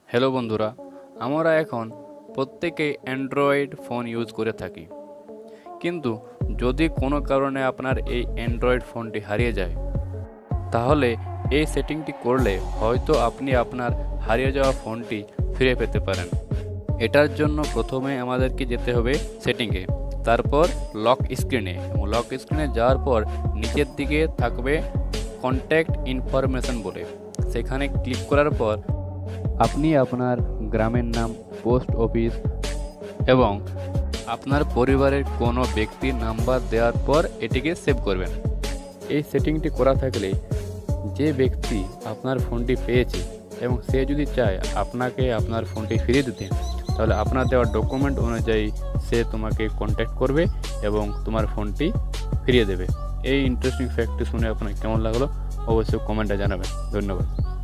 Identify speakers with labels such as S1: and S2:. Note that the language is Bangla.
S1: হ্যালো বন্ধুরা, আমরা এখন প্রত্যেকেই অ্যান্ড্রয়েড ফোন ইউজ করে থাকি। কিন্তু যদি কোনো কারণে আপনার এই অ্যান্ড্রয়েড ফোনটি হারিয়ে যায়, তাহলে এই সেটিংটি করলে হয়তো আপনি আপনার হারিয়ে যাওয়া ফোনটি ফিরে পেতে পারেন। এটার জন্য প্রথমে আমাদেরকে যেতে হবে সেটিংয়ে, তারপর লক স্ক্রিনে, এবং লক স্ক্রিনে যাওয়ার পর নিচের দিকে থাকবে কন্ট্যাক্ট ইনফরমেশন বলে, সেখানে ক্লিক করার পর আপনি আপনার গ্রামের নাম, পোস্ট অফিস এবং আপনার পরিবারের কোনো ব্যক্তির নাম্বার দেওয়ার পর এটিকে সেভ করবেন। এই সেটিংটি করা থাকলে যে ব্যক্তি আপনার ফোনটি পেয়েছে এবং সে যদি চায় আপনাকে আপনার ফোনটি ফিরিয়ে দিতে, তাহলে আপনার দেওয়া ডকুমেন্ট অনুযায়ী সে তোমাকে কন্ট্যাক্ট করবে এবং তোমার ফোনটি ফিরিয়ে দেবে। এই ইন্টারেস্টিং ফ্যাক্টটি শুনে আপনার কেমন লাগলো অবশ্যই কমেন্টে জানাবেন। ধন্যবাদ।